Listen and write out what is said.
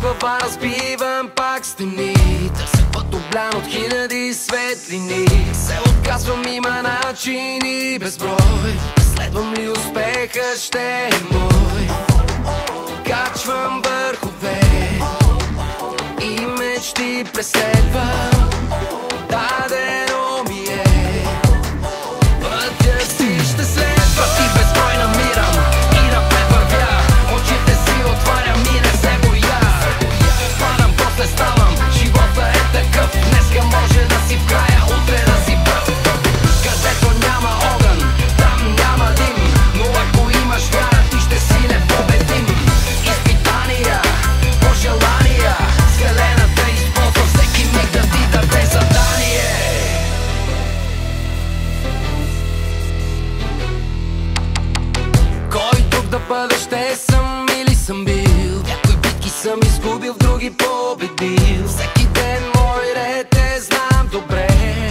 глава разбивам пак стени. Търся път облян от хиляди светлини. Се отказвам, има начини безброй. Следвам ли успеха, ще е мой. Качвам върхове и мечти преследвам. Дадено ми е, пътя си ще следва. Ти безброй намирам и напред вървя. Очите си отварям и не се боя. Падам, после ставам, живота е такъв. Днеска може да си в края, утре да си пръв. Където няма огън, там няма дим. Но ако имаш вяра, ти ще си непобедим. Изпитания, пожелания, Вселената използва всеки миг да ти даде задание. Кой друг да бъде, ще съм или съм бил. Някои битки съм изгубил, в други победил. Всеки ден мой ред е, знам добре.